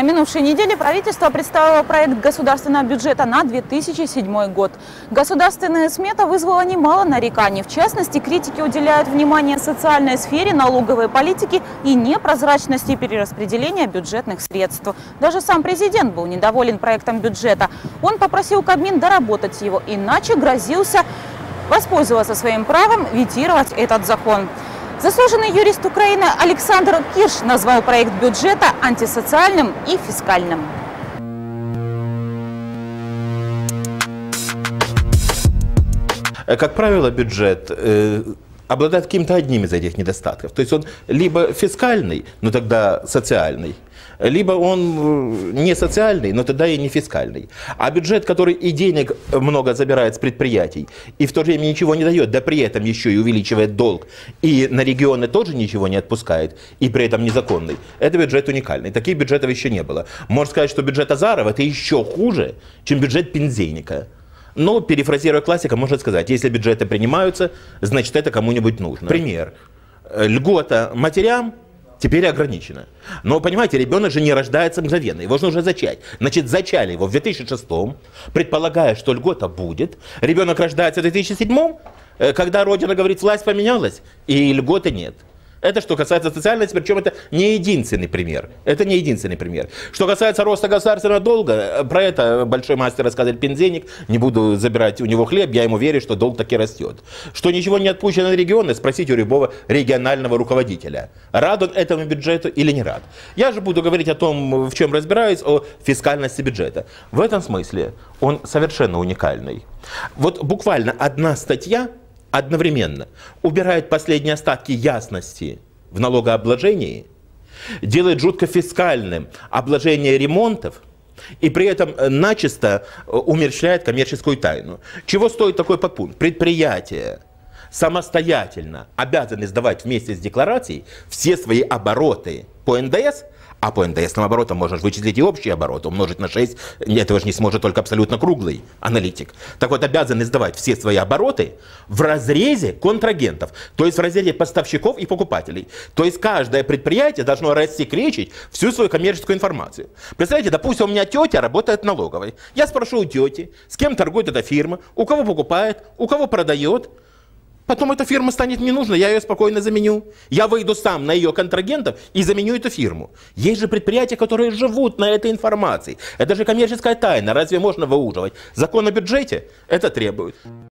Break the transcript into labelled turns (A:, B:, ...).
A: На минувшей неделе правительство представило проект государственного бюджета на 2007 год. Государственная смета вызвала немало нареканий. В частности, критики уделяют внимание социальной сфере, налоговой политике и непрозрачности перераспределения бюджетных средств. Даже сам президент был недоволен проектом бюджета. Он попросил Кабмин доработать его, иначе грозился воспользоваться своим правом ветировать этот закон. Заслуженный юрист Украины Александр Кирш назвал проект бюджета антисоциальным и фискальным.
B: Как правило, бюджет обладает каким-то одним из этих недостатков. То есть он либо фискальный, но тогда социальный, либо он не социальный, но тогда и не фискальный. А бюджет, который и денег много забирает с предприятий, и в то же время ничего не дает, да при этом еще и увеличивает долг, и на регионы тоже ничего не отпускает, и при этом незаконный, это бюджет уникальный. Таких бюджетов еще не было. Можно сказать, что бюджет Азарова это еще хуже, чем бюджет Пензеника. Но, перефразируя классика, можно сказать, если бюджеты принимаются, значит это кому-нибудь нужно. Пример. Льгота матерям теперь ограничена. Но, понимаете, ребенок же не рождается мгновенно, его же нужно зачать. Значит, зачали его в 2006, предполагая, что льгота будет. Ребенок рождается в 2007, когда Родина говорит, власть поменялась, и льготы нет. Это что касается социальности, причем это не единственный пример. Это не единственный пример. Что касается роста государственного долга, про это большой мастер рассказывает Пензеник. Не буду забирать у него хлеб, я ему верю, что долг таки растет. Что ничего не отпущено на регионы, спросите у любого регионального руководителя. Рад он этому бюджету или не рад. Я же буду говорить о том, в чем разбираюсь, о фискальности бюджета. В этом смысле он совершенно уникальный. Вот буквально одна статья одновременно убирает последние остатки ясности в налогообложении, делает жутко фискальным обложение ремонтов и при этом начисто умерщвляет коммерческую тайну. Чего стоит такой подпункт? Предприятия самостоятельно обязаны сдавать вместе с декларацией все свои обороты по НДС, а по НДСным оборотам можно вычислить и общий оборот, умножить на 6, этого же не сможет только абсолютно круглый аналитик. Так вот, обязаны сдавать все свои обороты в разрезе контрагентов, то есть в разрезе поставщиков и покупателей. То есть каждое предприятие должно рассекречить всю свою коммерческую информацию. Представляете, допустим, у меня тетя работает в налоговой. Я спрошу у тети, с кем торгует эта фирма, у кого покупает, у кого продает. Потом эта фирма станет не нужна, я ее спокойно заменю. Я выйду сам на ее контрагентов и заменю эту фирму. Есть же предприятия, которые живут на этой информации. Это же коммерческая тайна, разве можно выуживать? Закон о бюджете это требует.